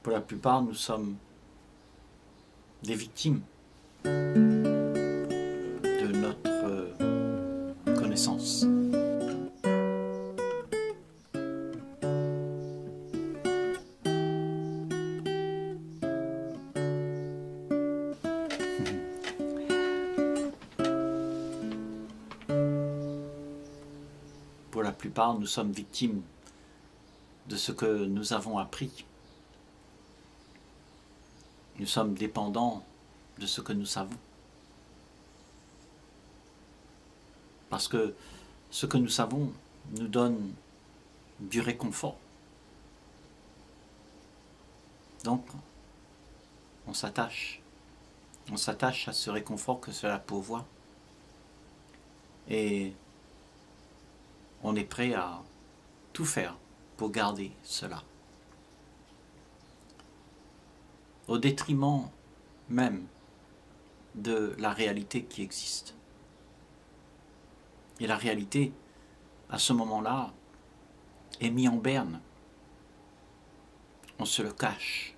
Pour la plupart, nous sommes des victimes de notre connaissance. Pour la plupart, nous sommes victimes de ce que nous avons appris. Nous sommes dépendants de ce que nous savons. Parce que ce que nous savons nous donne du réconfort. Donc, on s'attache. On s'attache à ce réconfort que cela pourvoit. Et on est prêt à tout faire pour garder cela. Au détriment même de la réalité qui existe. Et la réalité, à ce moment-là, est mise en berne. On se le cache.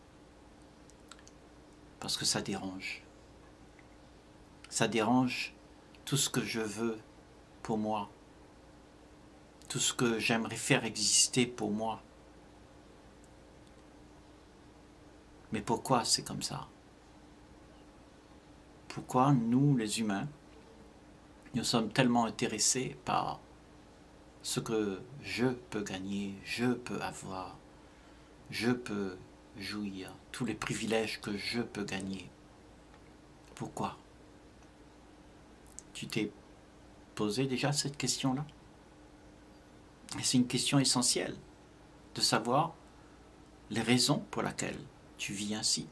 Parce que ça dérange. Ça dérange tout ce que je veux pour moi. Tout ce que j'aimerais faire exister pour moi. Mais pourquoi c'est comme ça? Pourquoi nous, les humains, nous sommes tellement intéressés par ce que je peux gagner, je peux avoir, je peux jouir, tous les privilèges que je peux gagner? Pourquoi? Tu t'es posé déjà cette question-là? Et c'est une question essentielle de savoir les raisons pour lesquelles tu vis ainsi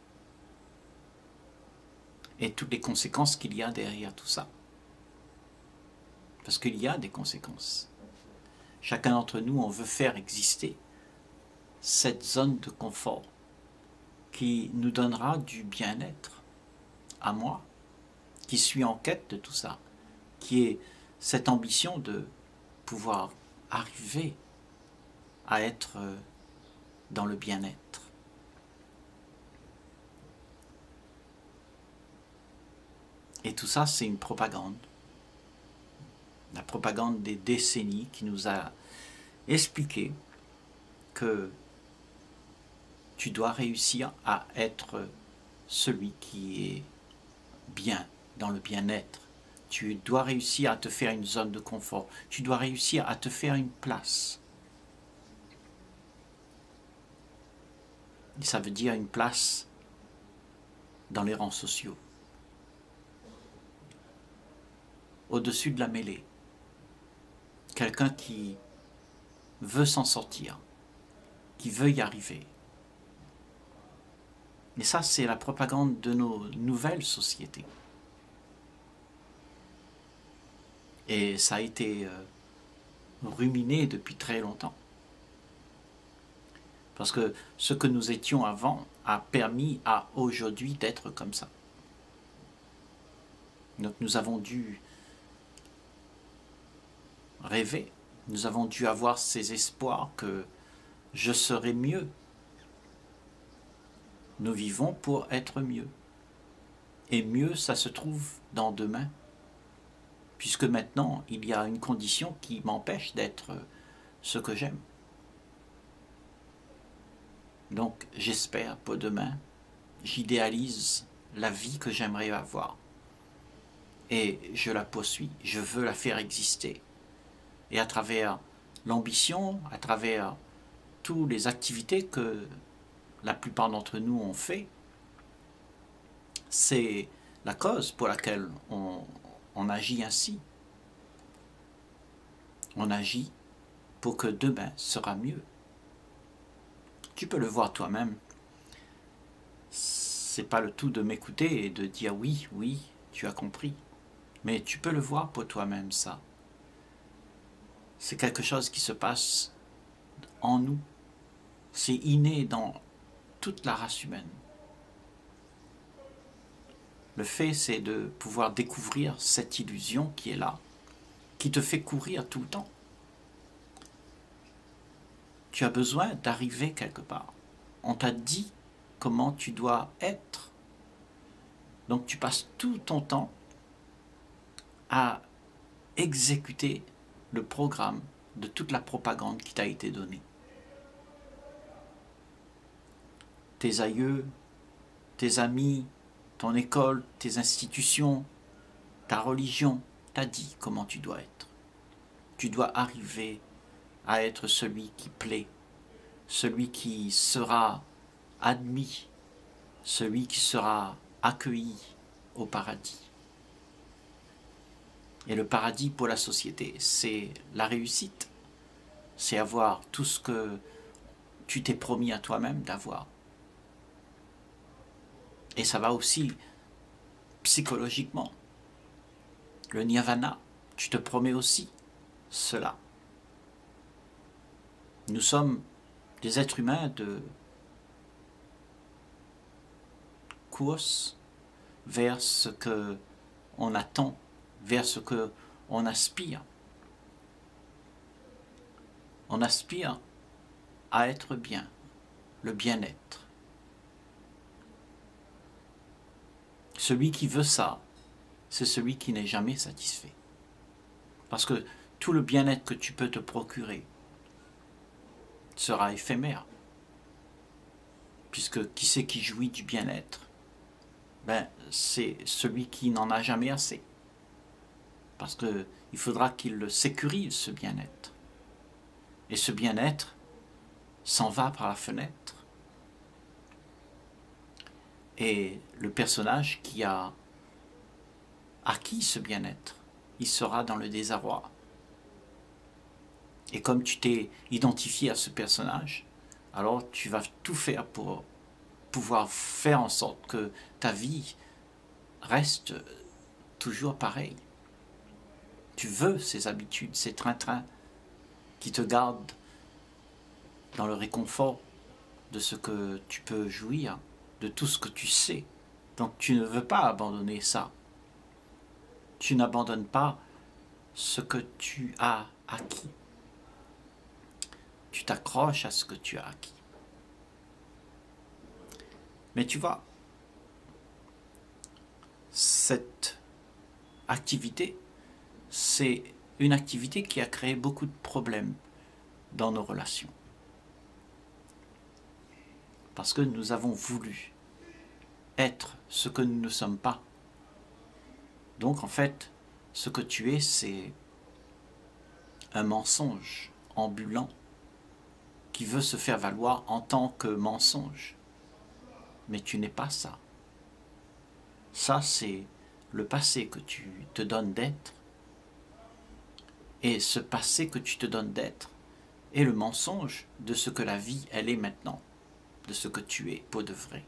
et toutes les conséquences qu'il y a derrière tout ça. Parce qu'il y a des conséquences. Chacun d'entre nous, on veut faire exister cette zone de confort qui nous donnera du bien-être à moi, qui suis en quête de tout ça, qui est cette ambition de pouvoir arriver à être dans le bien-être. Et tout ça, c'est une propagande. La propagande des décennies qui nous a expliqué que tu dois réussir à être celui qui est bien, dans le bien-être. Tu dois réussir à te faire une zone de confort. Tu dois réussir à te faire une place. Et ça veut dire une place dans les rangs sociaux. Au-dessus de la mêlée. Quelqu'un qui veut s'en sortir, qui veut y arriver. Et ça, c'est la propagande de nos nouvelles sociétés. Et ça a été ruminé depuis très longtemps. Parce que ce que nous étions avant a permis à aujourd'hui d'être comme ça. Donc nous avons dû rêver, nous avons dû avoir ces espoirs que je serai mieux. Nous vivons pour être mieux. Et mieux, ça se trouve dans demain. Puisque maintenant, il y a une condition qui m'empêche d'être ce que j'aime. Donc, j'espère pour demain, j'idéalise la vie que j'aimerais avoir. Et je la poursuis, je veux la faire exister. Et à travers l'ambition, à travers toutes les activités que la plupart d'entre nous ont fait, c'est la cause pour laquelle on agit ainsi. On agit pour que demain sera mieux. Tu peux le voir toi-même. C'est pas le tout de m'écouter et de dire oui, oui, tu as compris. Mais tu peux le voir pour toi-même, ça. C'est quelque chose qui se passe en nous. C'est inné dans toute la race humaine. Le fait, c'est de pouvoir découvrir cette illusion qui est là, qui te fait courir tout le temps. Tu as besoin d'arriver quelque part. on t'a dit comment tu dois être. Donc tu passes tout ton temps à exécuter le programme de toute la propagande qui t'a été donnée. Tes aïeux, tes amis, ton école, tes institutions, ta religion t'a dit comment tu dois être. Tu dois arriver à être celui qui plaît, celui qui sera admis, celui qui sera accueilli au paradis. Et le paradis pour la société, c'est la réussite. C'est avoir tout ce que tu t'es promis à toi-même d'avoir. Et ça va aussi psychologiquement. Le nirvana, tu te promets aussi cela. Nous sommes des êtres humains de course vers ce que on attend, vers ce que on aspire. On aspire à être bien, le bien-être. Celui qui veut ça, c'est celui qui n'est jamais satisfait. Parce que tout le bien-être que tu peux te procurer sera éphémère. Puisque qui c'est qui jouit du bien-être? Ben, c'est celui qui n'en a jamais assez. Parce qu'il faudra qu'il le sécurise, ce bien-être. Et ce bien-être s'en va par la fenêtre. Et le personnage qui a acquis ce bien-être, il sera dans le désarroi. Et comme tu t'es identifié à ce personnage, alors tu vas tout faire pour pouvoir faire en sorte que ta vie reste toujours pareille. Tu veux ces habitudes, ces train-train qui te gardent dans le réconfort de ce que tu peux jouir, de tout ce que tu sais. Donc tu ne veux pas abandonner ça. Tu n'abandonnes pas ce que tu as acquis. Tu t'accroches à ce que tu as acquis. Mais tu vois, cette activité, c'est une activité qui a créé beaucoup de problèmes dans nos relations. Parce que nous avons voulu être ce que nous ne sommes pas. Donc en fait, ce que tu es, c'est un mensonge ambulant qui veut se faire valoir en tant que mensonge. Mais tu n'es pas ça. Ça, c'est le passé que tu te donnes d'être. Et ce passé que tu te donnes d'être est le mensonge de ce que la vie, elle est maintenant, de ce que tu es pour de vrai.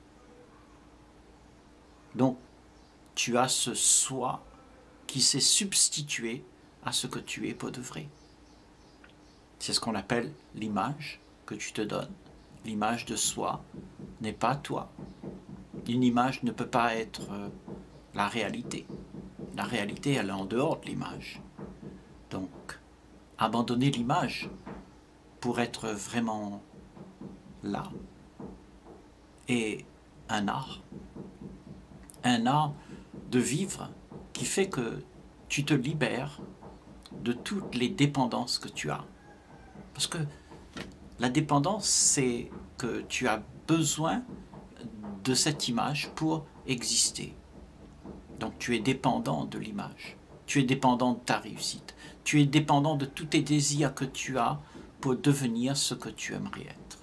Donc, tu as ce soi qui s'est substitué à ce que tu es pour de vrai. C'est ce qu'on appelle l'image que tu te donnes. L'image de soi n'est pas toi. Une image ne peut pas être la réalité. La réalité, elle est en dehors de l'image. Donc, abandonner l'image pour être vraiment là est un art. Un art de vivre qui fait que tu te libères de toutes les dépendances que tu as. Parce que la dépendance, c'est que tu as besoin de cette image pour exister. Donc tu es dépendant de l'image. Tu es dépendant de ta réussite. Tu es dépendant de tous tes désirs que tu as pour devenir ce que tu aimerais être.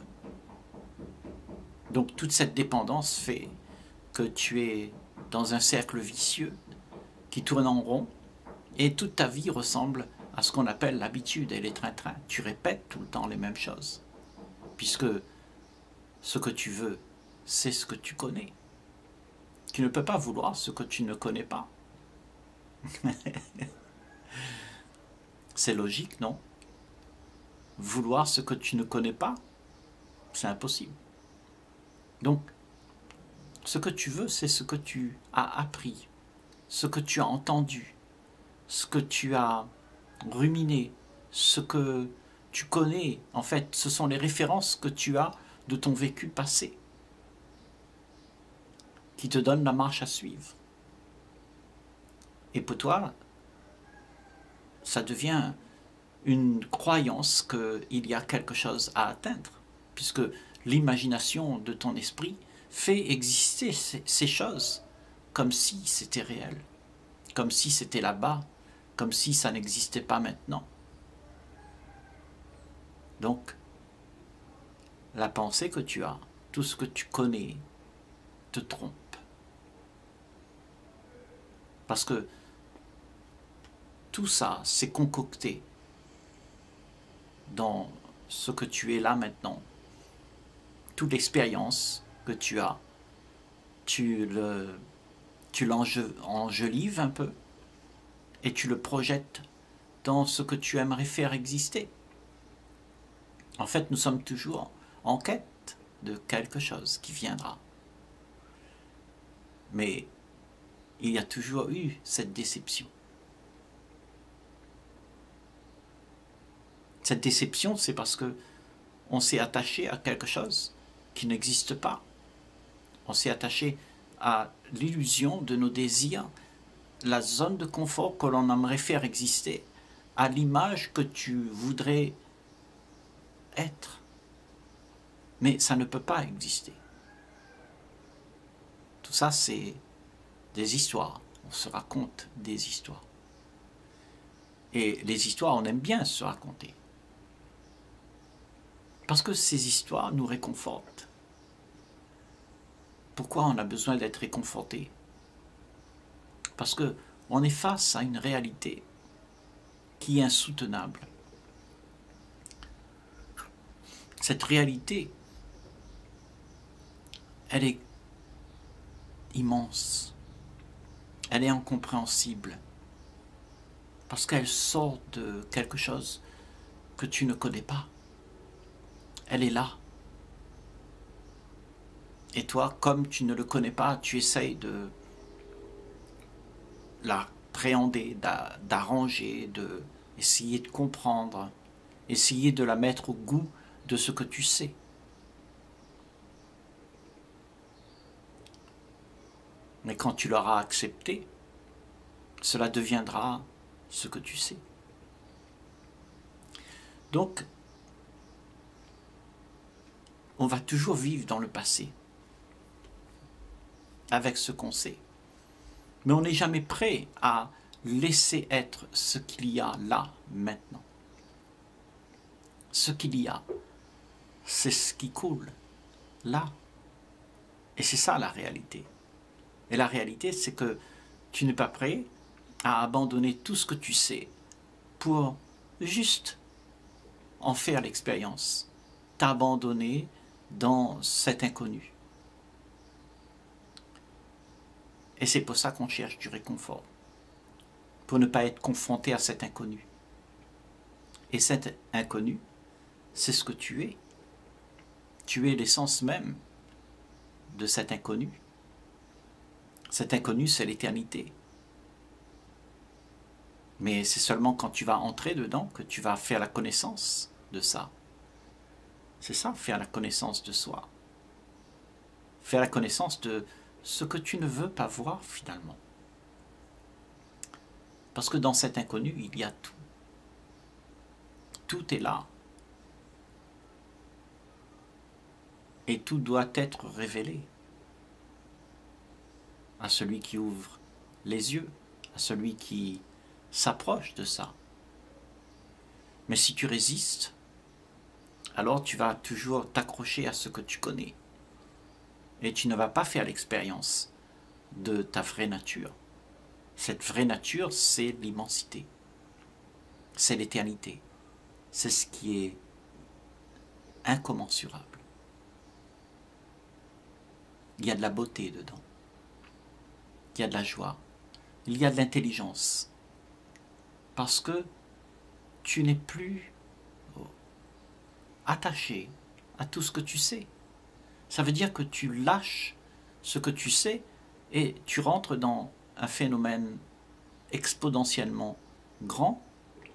Donc toute cette dépendance fait que tu es dans un cercle vicieux qui tourne en rond et toute ta vie ressemble à ce qu'on appelle l'habitude et les train-train. Tu répètes tout le temps les mêmes choses puisque ce que tu veux, c'est ce que tu connais. Tu ne peux pas vouloir ce que tu ne connais pas. C'est logique, non? Vouloir ce que tu ne connais pas, c'est impossible. Donc, ce que tu veux, c'est ce que tu as appris, ce que tu as entendu, ce que tu as ruminé, ce que tu connais. En fait, ce sont les références que tu as de ton vécu passé qui te donne la marche à suivre. Et pour toi, ça devient une croyance qu'il y a quelque chose à atteindre, puisque l'imagination de ton esprit fait exister ces choses comme si c'était réel, comme si c'était là-bas, comme si ça n'existait pas maintenant. Donc, la pensée que tu as, tout ce que tu connais, te trompe. Parce que tout ça, c'est concocté dans ce que tu es là maintenant. Toute l'expérience que tu as, tu l'enjolives un peu et tu le projettes dans ce que tu aimerais faire exister. En fait, nous sommes toujours en quête de quelque chose qui viendra. Mais il y a toujours eu cette déception. Cette déception, c'est parce que on s'est attaché à quelque chose qui n'existe pas. On s'est attaché à l'illusion de nos désirs, la zone de confort que l'on aimerait faire exister, à l'image que tu voudrais être. Mais ça ne peut pas exister. Tout ça, c'est des histoires. On se raconte des histoires. Et les histoires, on aime bien se raconter. Parce que ces histoires nous réconfortent. Pourquoi on a besoin d'être réconforté? Parce qu'on est face à une réalité qui est insoutenable. Cette réalité, elle est immense. Elle est incompréhensible. Parce qu'elle sort de quelque chose que tu ne connais pas. Elle est là. Et toi, comme tu ne le connais pas, tu essayes de l'appréhender, d'arranger, d'essayer de comprendre, essayer de la mettre au goût de ce que tu sais. Mais quand tu l'auras accepté, cela deviendra ce que tu sais. Donc, on va toujours vivre dans le passé, avec ce qu'on sait. Mais on n'est jamais prêt à laisser être ce qu'il y a là, maintenant. Ce qu'il y a, c'est ce qui coule, là. Et c'est ça la réalité. Et la réalité, c'est que tu n'es pas prêt à abandonner tout ce que tu sais pour juste en faire l'expérience, t'abandonner dans cet inconnu. Et c'est pour ça qu'on cherche du réconfort, pour ne pas être confronté à cet inconnu. Et cet inconnu, c'est ce que tu es. Tu es l'essence même de cet inconnu. Cet inconnu, c'est l'éternité. Mais c'est seulement quand tu vas entrer dedans que tu vas faire la connaissance de ça. C'est ça, faire la connaissance de soi. Faire la connaissance de ce que tu ne veux pas voir finalement. Parce que dans cet inconnu, il y a tout. Tout est là. Et tout doit être révélé à celui qui ouvre les yeux, à celui qui s'approche de ça. Mais si tu résistes, alors tu vas toujours t'accrocher à ce que tu connais. Et tu ne vas pas faire l'expérience de ta vraie nature. Cette vraie nature, c'est l'immensité. C'est l'éternité. C'est ce qui est incommensurable. Il y a de la beauté dedans. Il y a de la joie. Il y a de l'intelligence. Parce que tu n'es plus attaché à tout ce que tu sais. Ça veut dire que tu lâches ce que tu sais et tu rentres dans un phénomène exponentiellement grand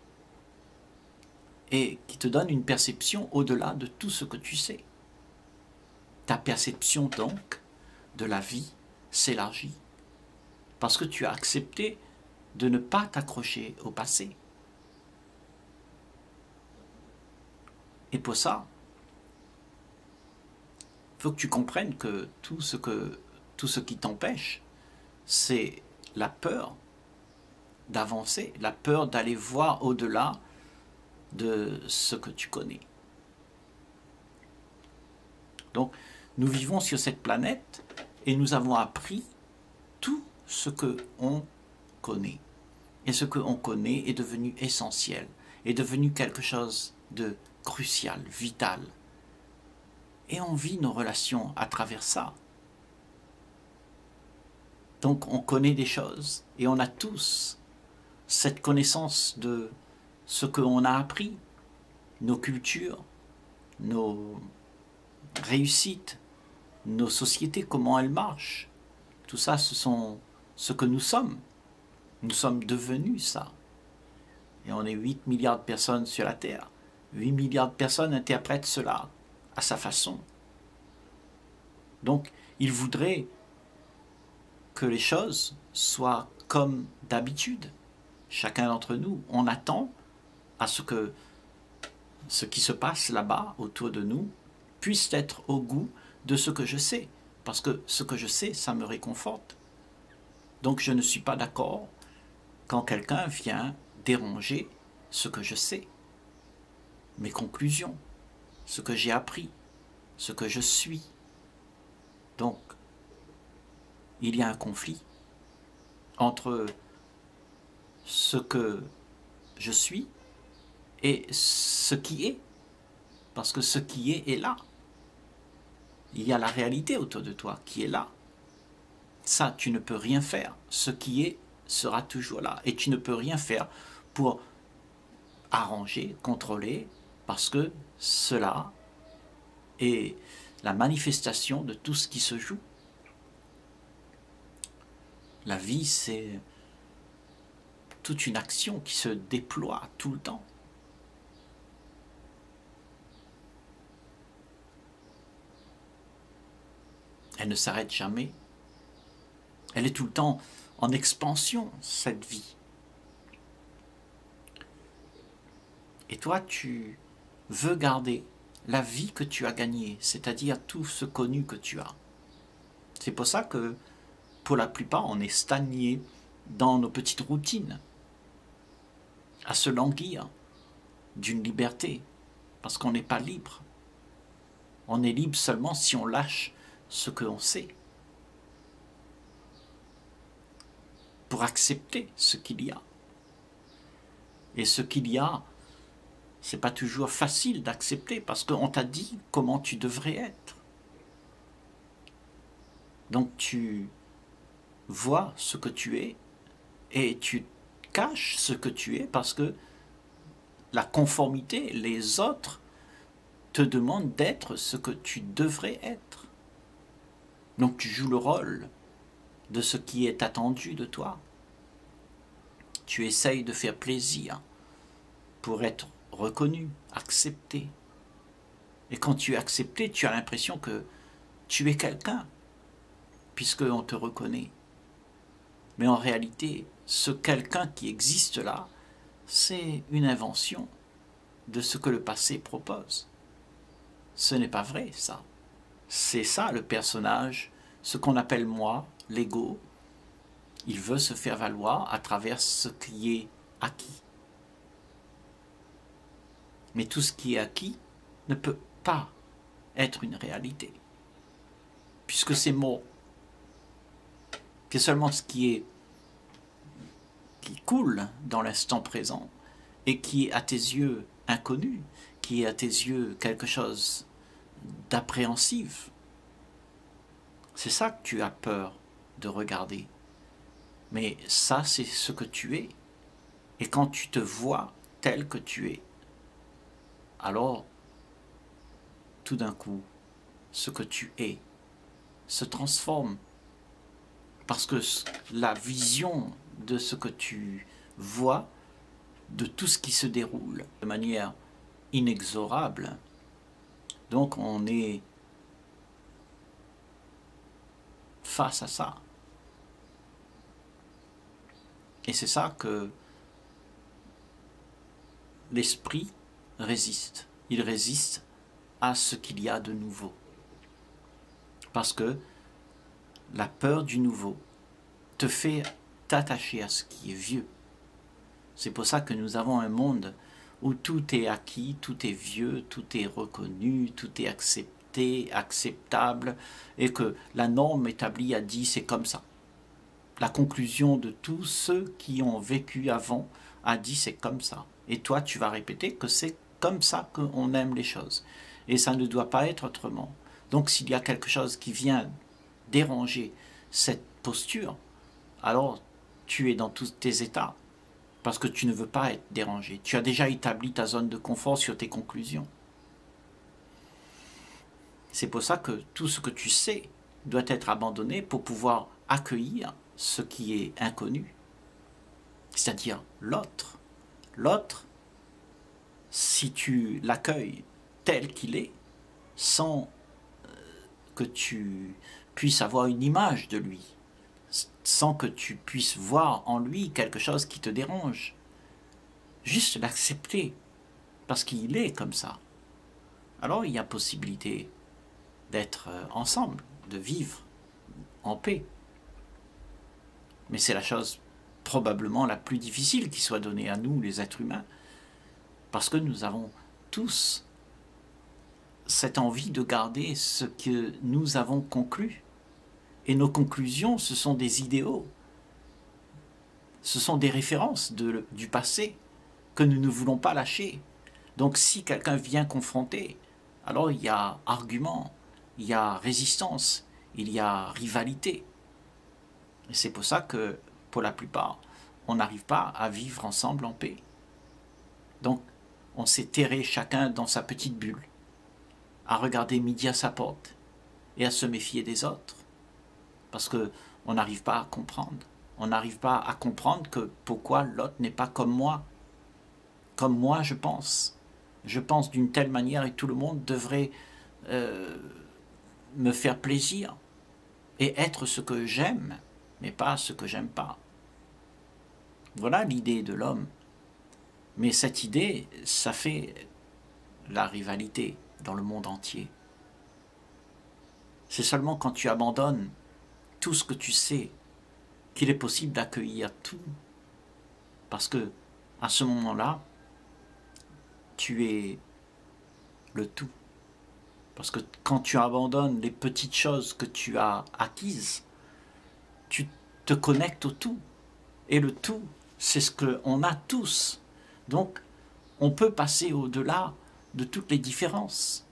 et qui te donne une perception au-delà de tout ce que tu sais. Ta perception donc de la vie s'élargit parce que tu as accepté de ne pas t'accrocher au passé. Et pour ça, il faut que tu comprennes que tout ce qui t'empêche, c'est la peur d'avancer, la peur d'aller voir au-delà de ce que tu connais. Donc, nous vivons sur cette planète et nous avons appris tout ce qu'on connaît. Et ce qu'on connaît est devenu essentiel, est devenu quelque chose de crucial, vital. Et on vit nos relations à travers ça. Donc on connaît des choses et on a tous cette connaissance de ce qu'on a appris, nos cultures, nos réussites, nos sociétés, comment elles marchent. Tout ça, ce sont ce que nous sommes. Nous sommes devenus ça. Et on est 8 milliards de personnes sur la Terre. 8 milliards de personnes interprètent cela à sa façon. Donc, il voudrait que les choses soient comme d'habitude. Chacun d'entre nous, on attend à ce que ce qui se passe là-bas, autour de nous, puisse être au goût de ce que je sais. Parce que ce que je sais, ça me réconforte. Donc je ne suis pas d'accord quand quelqu'un vient déranger ce que je sais, mes conclusions, ce que j'ai appris, ce que je suis. Donc, il y a un conflit entre ce que je suis et ce qui est. Parce que ce qui est là. Il y a la réalité autour de toi qui est là. Ça, tu ne peux rien faire. Ce qui est sera toujours là. Et tu ne peux rien faire pour arranger, contrôler, parce que cela est la manifestation de tout ce qui se joue. La vie, c'est toute une action qui se déploie tout le temps. Elle ne s'arrête jamais. Elle est tout le temps en expansion, cette vie. Et toi, tu veux garder la vie que tu as gagnée, c'est-à-dire tout ce connu que tu as. C'est pour ça que, pour la plupart, on est stagné dans nos petites routines, à se languir d'une liberté, parce qu'on n'est pas libre. On est libre seulement si on lâche ce que l'on sait, pour accepter ce qu'il y a. Et ce qu'il y a, c'est pas toujours facile d'accepter, parce qu'on t'a dit comment tu devrais être. Donc tu vois ce que tu es, et tu caches ce que tu es, parce que la conformité, les autres, te demandent d'être ce que tu devrais être. Donc tu joues le rôle de ce qui est attendu de toi. Tu essayes de faire plaisir pour être reconnu, accepté. Et quand tu es accepté, tu as l'impression que tu es quelqu'un, puisqu'on te reconnaît. Mais en réalité, ce quelqu'un qui existe là, c'est une invention de ce que le passé propose. Ce n'est pas vrai, ça. C'est ça le personnage, ce qu'on appelle moi, l'ego. Il veut se faire valoir à travers ce qui est acquis. Mais tout ce qui est acquis ne peut pas être une réalité, puisque c'est mort. C'est seulement ce qui coule dans l'instant présent et qui est à tes yeux inconnu, qui est à tes yeux quelque chose d'appréhensif. C'est ça que tu as peur de regarder. Mais ça, c'est ce que tu es. Et quand tu te vois tel que tu es, alors, tout d'un coup, ce que tu es se transforme. Parce que la vision de ce que tu vois, de tout ce qui se déroule de manière inexorable, donc on est face à ça. Et c'est ça que l'esprit résiste. Il résiste à ce qu'il y a de nouveau. Parce que la peur du nouveau te fait t'attacher à ce qui est vieux. C'est pour ça que nous avons un monde où tout est acquis, tout est vieux, tout est reconnu, tout est accepté, acceptable, et que la norme établie a dit c'est comme ça. La conclusion de tous ceux qui ont vécu avant a dit c'est comme ça. Et toi tu vas répéter que c'est comme ça qu'on aime les choses. Et ça ne doit pas être autrement. Donc s'il y a quelque chose qui vient déranger cette posture, alors tu es dans tous tes états. Parce que tu ne veux pas être dérangé. Tu as déjà établi ta zone de confort sur tes conclusions. C'est pour ça que tout ce que tu sais doit être abandonné pour pouvoir accueillir ce qui est inconnu. C'est-à-dire l'autre. L'autre, si tu l'accueilles tel qu'il est, sans que tu puisses avoir une image de lui, sans que tu puisses voir en lui quelque chose qui te dérange. Juste l'accepter, parce qu'il est comme ça. Alors il y a possibilité d'être ensemble, de vivre en paix. Mais c'est la chose probablement la plus difficile qui soit donnée à nous, les êtres humains, parce que nous avons tous cette envie de garder ce que nous avons conclu. Et nos conclusions, ce sont des idéaux. Ce sont des références du passé que nous ne voulons pas lâcher. Donc si quelqu'un vient confronter, alors il y a argument, il y a résistance, il y a rivalité. Et c'est pour ça que, pour la plupart, on n'arrive pas à vivre ensemble en paix. Donc on s'est terré chacun dans sa petite bulle, à regarder midi à sa porte et à se méfier des autres. Parce qu'on n'arrive pas à comprendre. On n'arrive pas à comprendre que pourquoi l'autre n'est pas comme moi. Comme moi, je pense. Je pense d'une telle manière et tout le monde devrait me faire plaisir et être ce que j'aime, mais pas ce que j'aime pas. Voilà l'idée de l'homme. Mais cette idée, ça fait la rivalité dans le monde entier. C'est seulement quand tu abandonnes tout ce que tu sais qu'il est possible d'accueillir tout. Parce que à ce moment-là, tu es le tout. Parce que quand tu abandonnes les petites choses que tu as acquises, tu te connectes au tout. Et le tout, c'est ce qu'on a tous. Donc, on peut passer au-delà de toutes les différences.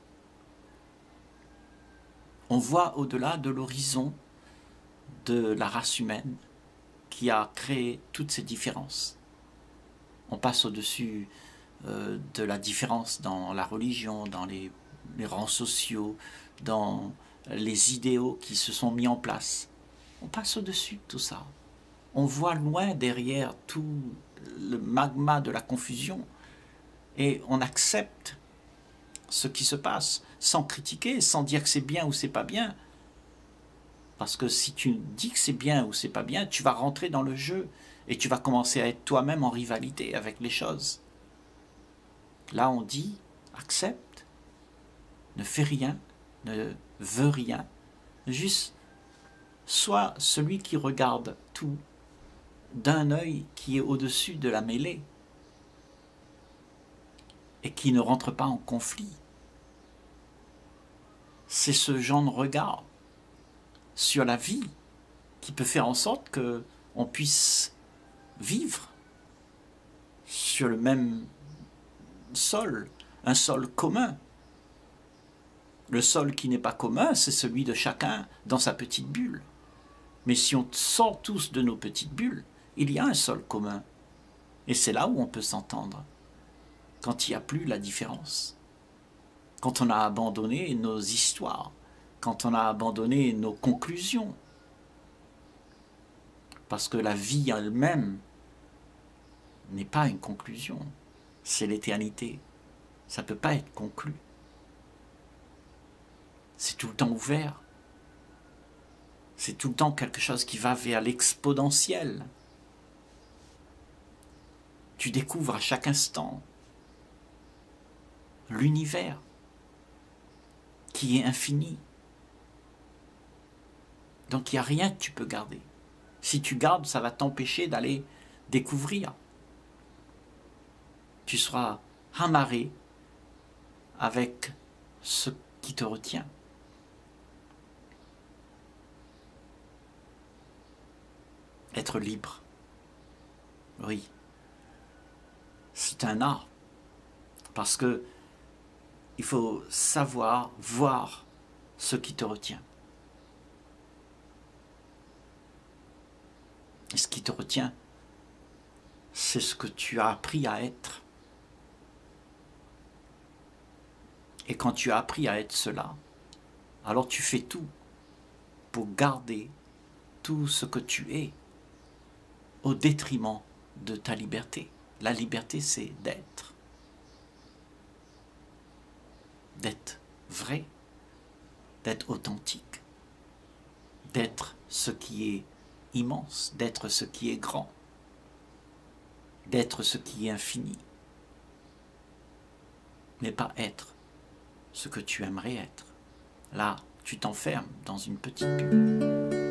On voit au-delà de l'horizon de la race humaine qui a créé toutes ces différences. On passe au-dessus de la différence dans la religion, dans les rangs sociaux, dans les idéaux qui se sont mis en place. On passe au-dessus de tout ça. On voit loin derrière tout le magma de la confusion et on accepte ce qui se passe sans critiquer, sans dire que c'est bien ou c'est pas bien. Parce que si tu dis que c'est bien ou c'est pas bien, tu vas rentrer dans le jeu et tu vas commencer à être toi-même en rivalité avec les choses. Là, on dit, accepte, ne fais rien, ne veux rien, juste sois celui qui regarde tout d'un œil qui est au-dessus de la mêlée et qui ne rentre pas en conflit. C'est ce genre de regard sur la vie qui peut faire en sorte qu'on puisse vivre sur le même sol, un sol commun. Le sol qui n'est pas commun, c'est celui de chacun dans sa petite bulle. Mais si on sort tous de nos petites bulles, il y a un sol commun. Et c'est là où on peut s'entendre, quand il n'y a plus la différence. Quand on a abandonné nos histoires, quand on a abandonné nos conclusions. Parce que la vie elle-même n'est pas une conclusion, c'est l'éternité. Ça ne peut pas être conclu. C'est tout le temps ouvert. C'est tout le temps quelque chose qui va vers l'exponentiel. Tu découvres à chaque instant l'univers qui est infini. Donc il n'y a rien que tu peux garder. Si tu gardes, ça va t'empêcher d'aller découvrir. Tu seras amarré avec ce qui te retient. Être libre. Oui. C'est un art. Parce que il faut savoir voir ce qui te retient. Et ce qui te retient, c'est ce que tu as appris à être. Et quand tu as appris à être cela, alors tu fais tout pour garder tout ce que tu es au détriment de ta liberté. La liberté, c'est d'être. D'être vrai, d'être authentique, d'être ce qui est immense, d'être ce qui est grand, d'être ce qui est infini, mais pas être ce que tu aimerais être. Là, tu t'enfermes dans une petite bulle.